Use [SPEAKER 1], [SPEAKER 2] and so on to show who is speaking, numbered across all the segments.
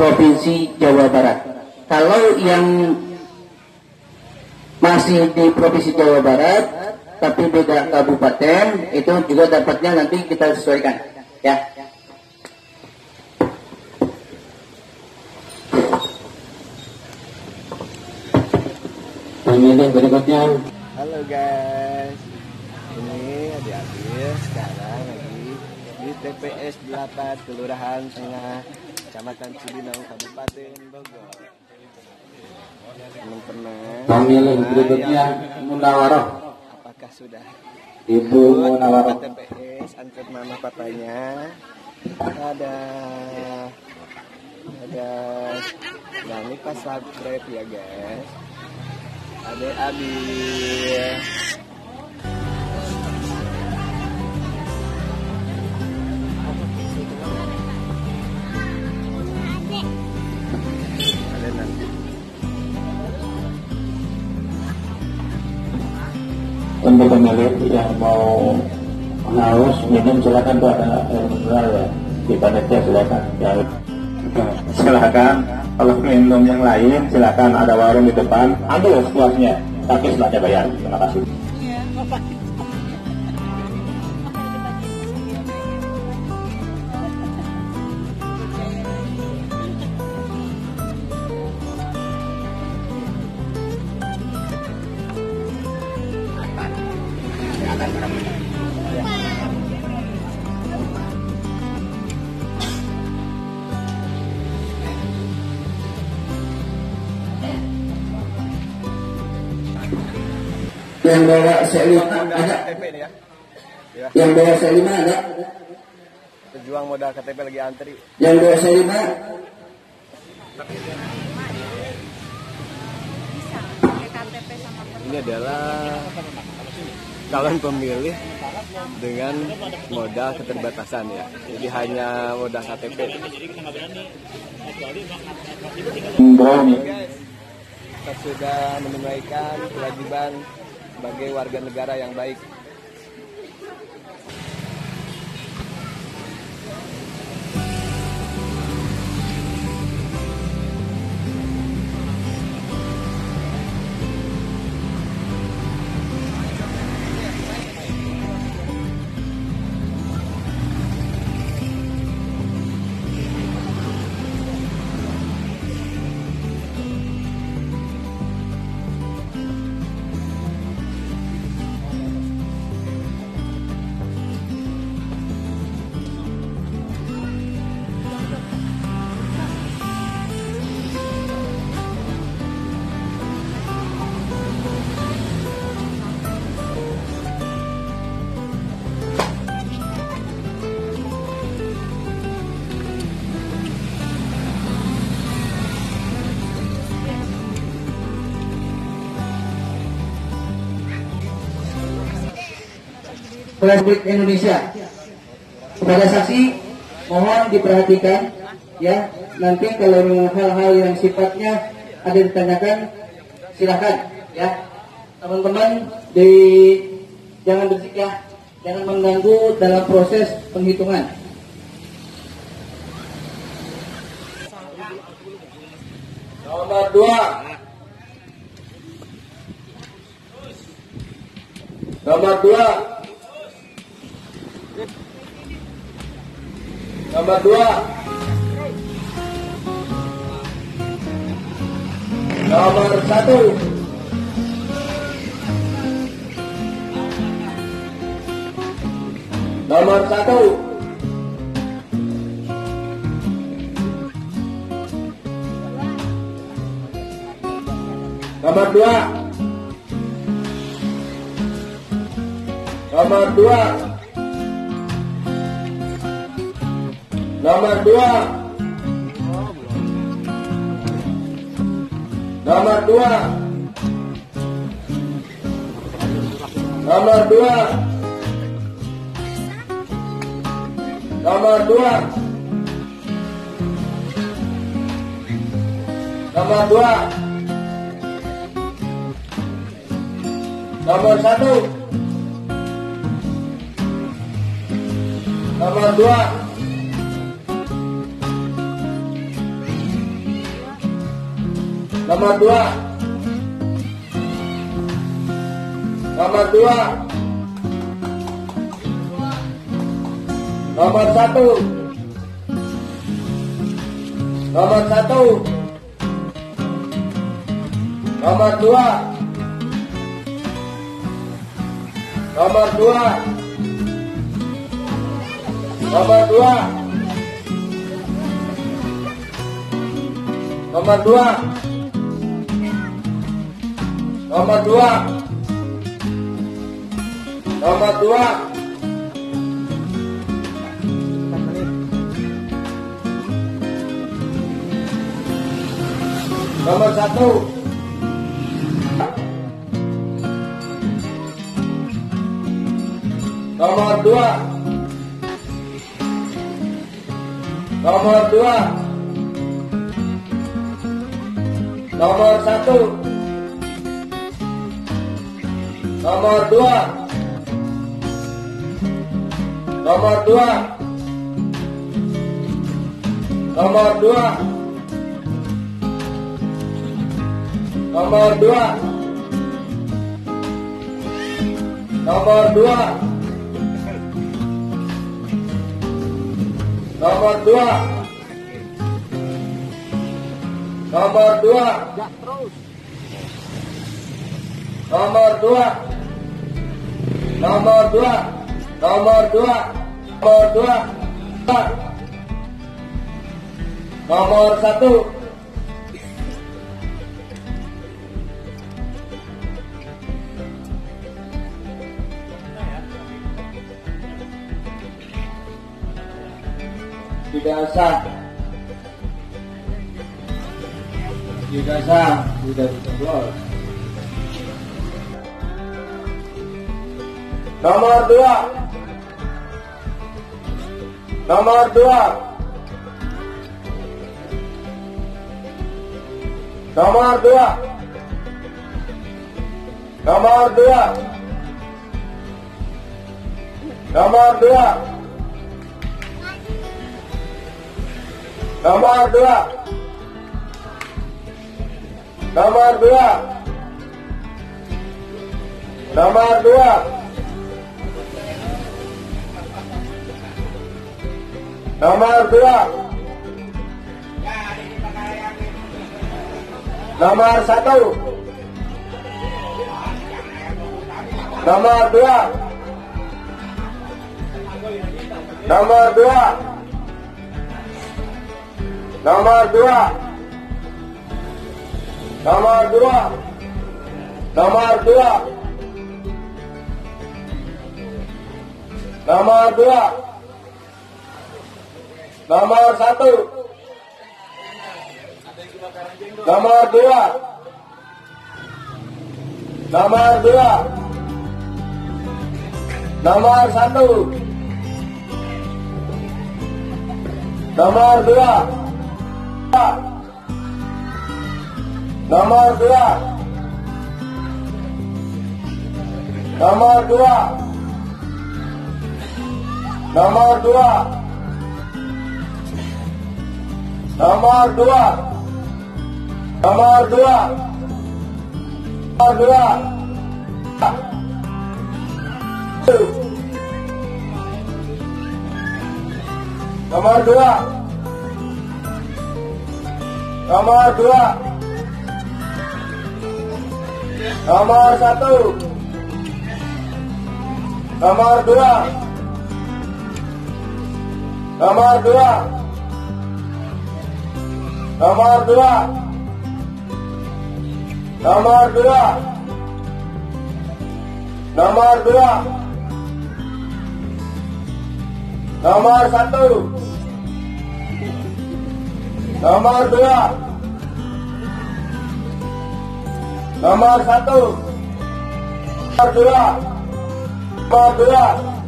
[SPEAKER 1] Provinsi Jawa Barat. Kalau yang masih di Provinsi Jawa Barat tapi beda kabupaten, itu juga dapatnya nanti kita sesuaikan, ya.
[SPEAKER 2] Pemilih berikutnya.
[SPEAKER 3] Halo guys, ini adik-adik sekarang lagi di TPS 8 Kelurahan Tengah, Kecamatan Cibinong, Kabupaten Bogor. Teman-teman,
[SPEAKER 2] Pemilih berikutnya Munawaroh.
[SPEAKER 3] apakah sudah
[SPEAKER 2] Ibu Munawaroh.
[SPEAKER 3] TPS antar mama papanya? Ada. Jangan lupa subscribe ya guys. Adik-adik. Ada nanti.
[SPEAKER 2] Untuk pemilih yang mau haus minum silakan, tuh ada air mineral ya di panitia, silakan ya. Silakan, kalau minum yang lain silakan, ada warung di depan, ambil sepuasnya, tapi setelahnya bayar. Terima kasih.
[SPEAKER 1] Yang bawa C5 ada?
[SPEAKER 3] KTP nih ya. Ya.
[SPEAKER 1] Yang bawa C5 ada?
[SPEAKER 3] Pejuang modal KTP lagi antri.
[SPEAKER 1] Yang bawa C5?
[SPEAKER 3] Ini adalah calon pemilih dengan modal keterbatasan ya. Jadi hanya modal KTP.
[SPEAKER 2] Bro nih.
[SPEAKER 3] Guys, kita sudah menunaikan kewajiban sebagai warga negara yang baik.
[SPEAKER 1] Republik Indonesia. Kepada saksi mohon diperhatikan ya, nanti kalau hal-hal yang sifatnya ada ditanyakan silakan ya teman-teman, jangan berisik ya, jangan mengganggu dalam proses penghitungan. Nomor 2. Nomor 2. Nomor 2. Nomor 1. Nomor 1. Nomor 2. Nomor 2. Nomor 2. Nomor 2. Nomor 2. Nomor 2. Nomor 2. Nomor 1. Nomor 2. Nomor 2. Nomor 2. Nomor 1. Nomor 1. Nomor 2. Nomor 2. Nomor 2. Nomor 2. Nomor 2. Nomor 2. Nomor 1. Nomor 2. Nomor 2. Nomor 1. Nomor 2. Nomor 2. Nomor 2. Nomor 2. Nomor 2. Nomor 2. Nomor 2. Nomor 2. Nomor 2. Nomor 2. Nomor 2. Nomor 1. Tidak sah. Tidak sah. Tidak dicoblos. Nomor 2. Nomor 2. Nomor 2. Nomor 2. Nomor 2. Nomor 2. Nomor 2. Nomor 2. Nomor 2. Nomor 1. Nomor 2. Nomor 2. Nomor 2. Nomor 2. Nomor 2. Nomor 2. Nomor 1. Nomor 2. Nomor 2. Nomor 1. Nomor 2. Nomor 2. Nomor 2. Nomor 2. Nomor 2. Nomor 2. Nomor 2. Nomor 2. Nomor 2. Nomor 1. Nomor 2. Nomor 2. Nomor 2. Nomor 2. Nomor 2. Nomor 1. Nomor 2. Nomor 1. Nomor 2. Nomor 2.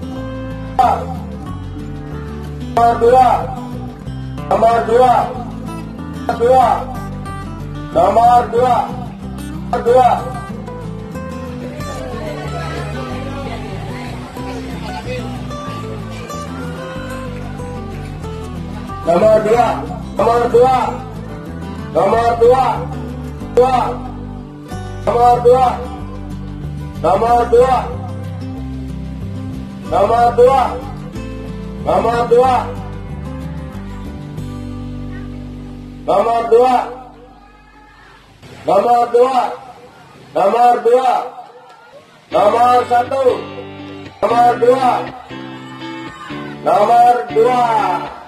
[SPEAKER 1] Nomor 2. Nomor 2. Nomor 2. Nomor 2. Nomor 2. Nomor 2. Nomor 2.
[SPEAKER 4] dua, nomor dua, nomor dua, nomor dua, nomor dua, nomor dua, nomor dua, nomor dua, nomor satu, nomor dua, nomor dua.